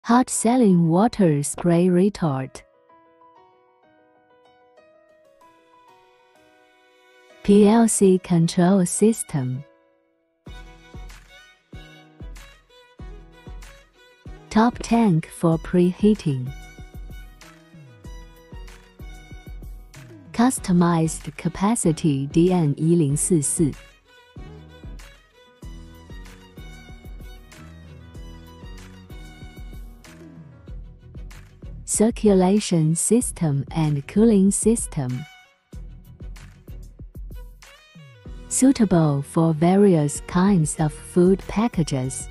Hot-selling water spray retort. PLC control system. Top tank for preheating. Customized capacity DN1044. Circulation system and cooling system. Suitable for various kinds of food packages.